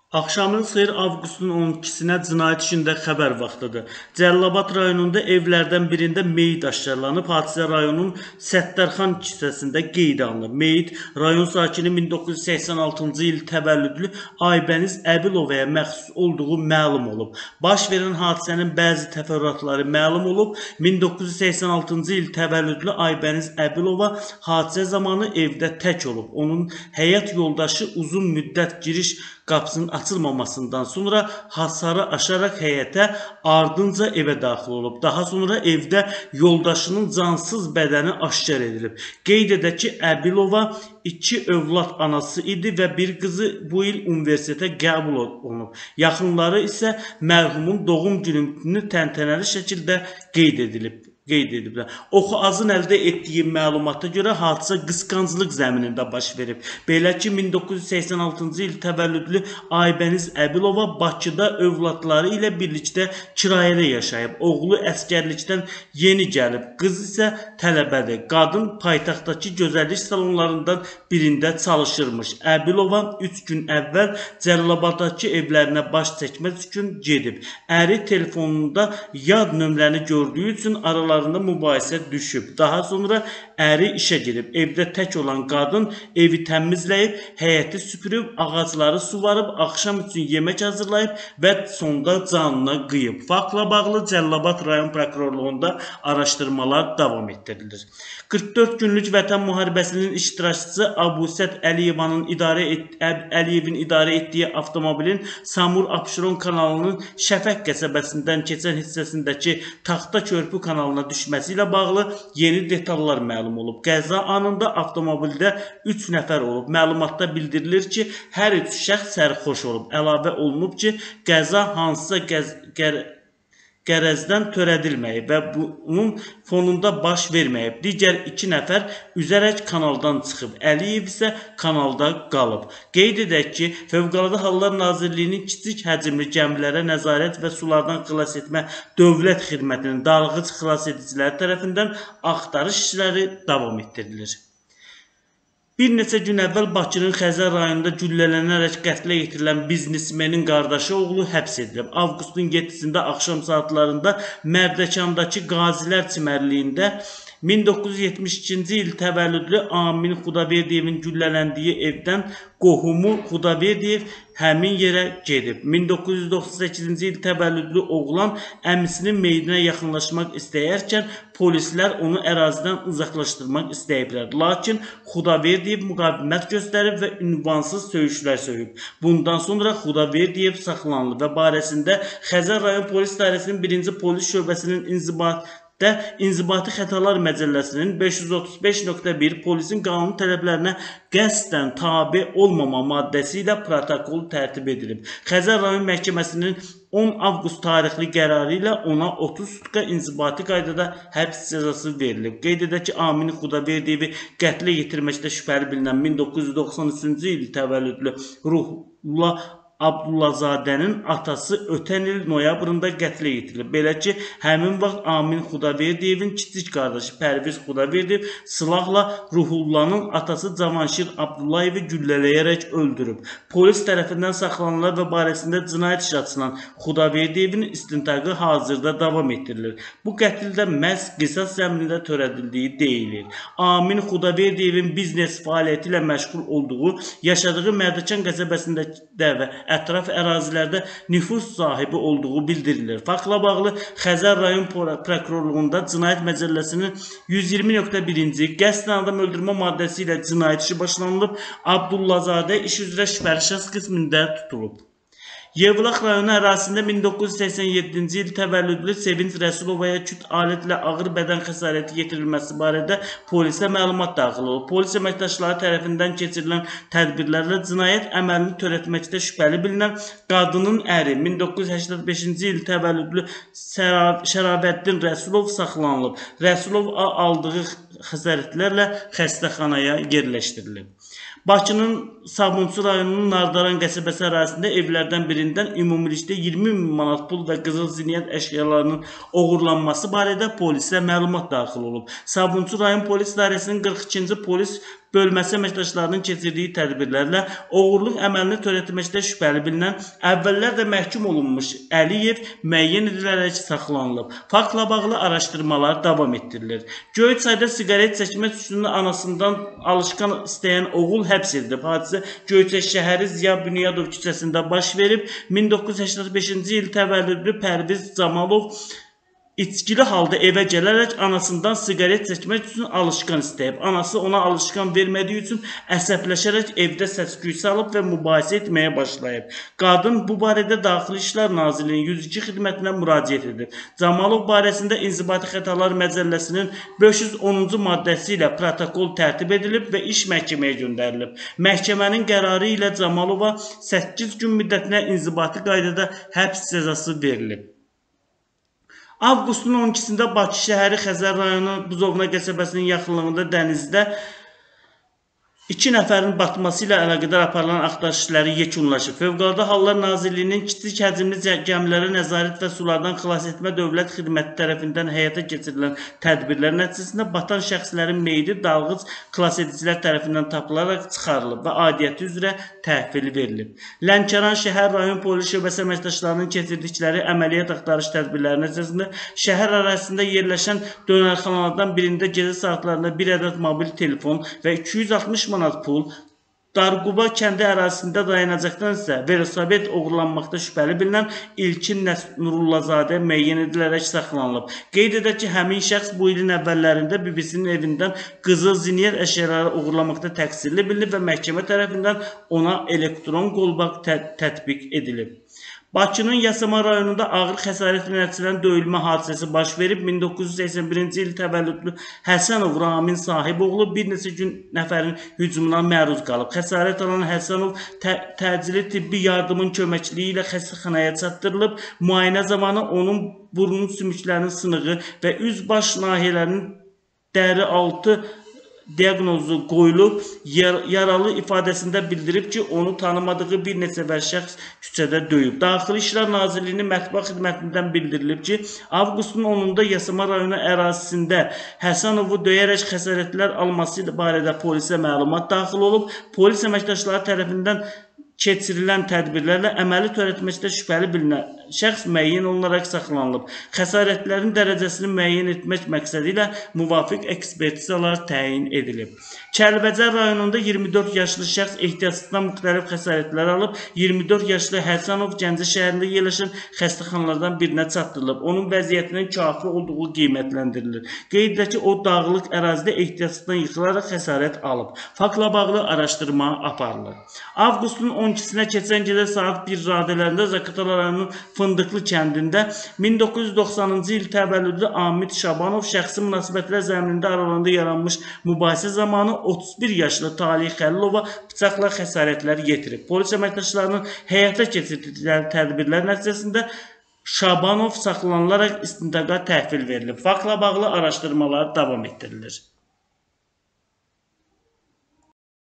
Axşamınız xeyir, avqustun 12-sinə cinayət işində xəbər vaxtıdır. Cəlilabad rayonunda evlərdən birində meyit aşkarlanıb. Hadisə rayonun Səttərxan küçəsində qeydə alınıb. Meyit rayon sakini 1986-cı il təvəllüdlü Aybəniz Əbilovaya məxsus olduğu məlum olub. Baş verən hadisənin bəzi təfərrüatları məlum olub. 1986-cı il təvəllüdlü Aybəniz Əbilova hadisə zamanı evdə tək olub. Onun həyat yoldaşı uzun müddət giriş qapısının açılmamasından sonra hasarı aşaraq həyətə, ardınca evə daxil olub. Daha sonra evdə yoldaşının cansız bədəni aşkar edilib. Qeyd edək ki, Əbilova 2 övlad anası idi və bir qızı bu il universitetə qəbul olunub. Yaxınları isə mərhumun doğum gününü təntənəli şəkildə qeyd ediblər. Oxu Azın əldə etdiyi məlumata görə hadisə qısqanclıq zəminində baş verib. Belə ki, 1986-cı il təvəllüdlü Aybəniz Əbilova Bakıda övladları ilə birlikdə kirayədə yaşayıb. Oğlu əskərlikdən yeni gəlib, qız isə tələbədir. Qadın paytaxtdakı gözəllik salonlarından birində çalışırmış. Əbilova 3 gün əvvəl Cəlilabaddakı evlərinə baş çəkmək üçün gedib. Əri telefonunda yad nömrəni gördüyü üçün aralarında mübahisə düşüb. Daha sonra əri işə gedib. Evdə tək olan qadın evi təmizləyib, həyəti süpürüb, ağacları suvarıb, axşam üçün yemək hazırlayıb və sonda canına qıyıb. Faktla bağlı Cəlilabad rayon prokurorluğunda araşdırmalar davam etdirilir. 44 günlük vətən müharibəsinin iştirakçısı Abusət Əliyevin idarə etdiyi avtomobilin Samur Abşeron kanalının Şəfəq qəsəbəsindən keçən hissəsindəki Taxta Körpü kanalına düşməsi ilə bağlı yeni detallar məlum olub. Qəza anında avtomobildə 3 nəfər olub. Məlumatda bildirilir ki, hər 3 şəxs sərxoş olub. Əlavə olunub ki, qəza hansısa qərəzdən törədilməyib və bunun fonunda baş verməyib. Digər 2 nəfər üzərək kanaldan çıxıb. Əliyev isə kanalda qalıb. Qeyd edək ki, Fövqəladə Hallar Nazirliyinin kiçik həcmli gəmilərə nəzarət və sulardan xilas etmə dövlət xidmətinin dalğıc xilas ediciləri tərəfindən axtarış işləri davam etdirilir. Bir neçə gün əvvəl Bakının Xəzər rayonunda güllələnərək qətlə yetirilən biznesmenin qardaşı oğlu həbs edilib. Avqustun 7-sində axşam saatlarında Mərdəkandakı Qazilər çimərliyində 1972-ci il təvəllüdlü Amin Xudaverdiyevin güllələndiyi evdən qohumu Xudaverdiyev həmin yerə gedib. 1998-ci il təvəllüdlü oğlan əmisinin meyidinə yaxınlaşmaq istəyərkən polislər onu ərazidən uzaqlaşdırmaq istəyiblər. Lakin Xudaverdiyev müqavimət göstərib və ünvansız söyüşlər söyüb. Bundan sonra Xudaverdiyev saxlanılıb və barəsində Xəzər rayon polis idarəsinin 1-ci polis şöbəsinin İnzibati Xətalar Məcəlləsinin 535.1 polisin qanun tələblərinə qəsdən tabe olmama maddəsi ilə protokol tərtib edilib. Xəzər rayon məhkəməsinin 10 avqust tarixli qərarı ilə ona 30 sutka inzibati qaydada həbs cəzası verilib. Qeyd edək ki, Amin Xudaverdiyevi qətlə yetirməkdə şübhəli bilinən 1993-cü il təvəllüdlü Ruhullah Abdullazadənin atası ötən il noyabrında qətlə yetirilib. Belə ki, həmin vaxt Amin Xudaverdiyevin kiçik qardaşı Pərviz Xudaverdiyev silahla Ruhullahın atası Cavanşir Abdullayevi güllələyərək öldürüb. Polis tərəfindən saxlanılan və barəsində cinayət işi açılan Xudaverdiyevin istintaqı hazırda davam etdirilir. Bu qətldə məhz qisas zəminində törədildiyi deyilir. Amin Xudaverdiyevin biznes fəaliyyəti ilə məşğul olduğu, yaşadığı Mərdəkan qəsəbəsində və ətraf ərazilərdə nüfuz sahibi olduğu bildirilir. Faktla bağlı Xəzər rayon prokurorluğunda Cinayət Məcəlləsinin 120.1-ci qəsdən adam öldürmə maddəsi ilə cinayət işi başlanılıb, Abdullazadə iş üzrə şübhəli şəxs qismində tutulub. Yevlax rayonu ərazisində 1987-ci il təvəllüdlü Sevinç Rəsulovaya küt alətlə ağır bədən xəsarəti yetirilməsi barədə polisə məlumat daxil olub. Polis əməkdaşları tərəfindən keçirilən tədbirlərlə cinayət əməlini törətməkdə şübhəli bilinən qadının əri 1985-ci il təvəllüdlü Şərafəddin Rəsulov saxlanılıb. Rəsulov aldığı xəsarətlərlə xəstəxanaya yerləşdirilib. Bakının Sabunçu rayonunun Nardaran qəsəbəsi ərazisində evlərdən birindən ümumilikdə 20 min manat pul və qızıl zinət əşyalarının oğurlanması barədə polisə məlumat daxil olub. Sabunçu rayon polis idarəsinin 42-ci polis bölməsi əməkdaşlarının keçirdiyi tədbirlərlə oğurluq əməlini törətməkdə şübhəli bilinən əvvəllər də məhkum olunmuş Əliyev müəyyən edilərək saxlanılıb. Faktla bağlı araşdırmalar davam etdirilir. Göyçayda siqaret çəkmək üçün anasından alışqan istəyən oğul həbs edilib. Hadisə Göyçay şəhəri Ziya Bünyadov küçəsində baş verib. 1985-ci il təvəllüdlü Pərviz Camalov İçkili halda evə gələrək anasından siqaret çəkmək üçün alışqan istəyib. Anası ona alışqan vermədiyi üçün əsəbləşərək evdə səs-küy salıb və mübahisə etməyə başlayıb. Qadın bu barədə Daxili İşlər Nazirliyinin 102 xidmətinə müraciət edib. Camalov barəsində İnzibati Xətalar Məcəlləsinin 510-cu maddəsi ilə protokol tərtib edilib və iş məhkəməyə göndərilib. Məhkəmənin qərarı ilə Camalova 8 gün müddətinə inzibati qaydada həbs cəzası verilib. Avqustun 12-sində Bakı şəhəri Xəzər rayonu Buzovna qəsəbəsinin yaxınlığında dənizdə 2 nəfərin batması ilə əlaqədar aparılan axtarış işləri yekunlaşıb. Fövqəladə Hallar Nazirliyinin kiçik həcmli gəmilərə nəzarət və sulardan xilas etmə dövlət xidməti tərəfindən həyata keçirilən tədbirlər nəticəsində batan şəxslərin meyidi dalğıc xilasedicilər tərəfindən tapılaraq çıxarılıb və aidiyyəti üzrə təhvil verilib. Lənkəran şəhər rayon polis şöbəsi əməkdaşlarının keçirdikləri əməliyyat axtarış tədbirləri nəticəsində şəhər ərazisində yerləşən dönərxanalardan birində gecə saatlarında bir ədəd mobil telefon və 260 manat pul, Darquba kəndi ərazisində dayanacaqdan isə velosiped oğurlanmaqda şübhəli bilinən İlkin Nurullazadə müəyyən edilərək saxlanılıb. Qeyd edək ki, həmin şəxs bu ilin əvvəllərində bibisinin evindən qızıl zinyer əşyaları oğurlamaqda təqsirli bilinib və məhkəmə tərəfindən ona elektron qolbaq tətbiq edilib. Bakının Yasamal rayonunda ağır xəsarətlə nəticələnən döyülmə hadisəsi baş verib. 1981-ci il təvəllüdlü Həsənov Ramin Sahiboğlu bir neçə gün nəfərin hücumuna məruz qalıb. Xəsarət alan Həsənov təcili tibbi yardımın köməkliyi ilə xəstəxanaya çatdırılıb. Müayinə zamanı onun burnun sümüklərinin sınığı və üz-baş nahiyələrinin dəri altı diaqnozu qoyulub, yaralı ifadəsində bildirib ki, onu tanımadığı bir neçə şəxs küçədə döyüb. Daxili İşlər Nazirliyinin mətbuat xidmətindən bildirilib ki, avqustun 10-da Yasamal rayonu ərazisində Həsənovu döyərək xəsarətlər alması barədə polisə məlumat daxil olub. Polis əməkdaşları tərəfindən keçirilən tədbirlərlə əməli törətməkdə şübhəli bilinən şəxs müəyyən olunaraq saxlanılıb. Xəsarətlərin dərəcəsini müəyyən etmək məqsədi ilə müvafiq ekspertizalar təyin edilib. Kəlbəcər rayonunda 24 yaşlı şəxs ehtiyatsızdan müxtəlif xəsarətlər alıb. 24 yaşlı Həsənov Gəncə şəhərində yerləşən xəstəxanalardan birinə çatdırılıb. Onun vəziyyətinin kafi olduğu qiymətləndirilir. Qeyd edək ki, o dağlıq ərazidə ehtiyatsızdan yıxılaraq xəsarət alıb. Faktla bağlı araşdırma aparılır. Avqustun 12-sinə keçən gecə saat 1 radələrində Zaqatala rayonunun Fındıqlı kəndində 1990-cı il təvəllüdlü Amid Şabanov şəxsi münasibətlər zəminində aralarında yaranmış mübahisə zamanı 31 yaşlı Talih Xəlilova bıçaqla xəsarətlər yetirib. Polis əməkdaşlarının həyata keçirdikləri tədbirlər nəticəsində Şabanov saxlanılaraq istintaqa təhvil verilib. Faktla bağlı araşdırmalar davam etdirilir.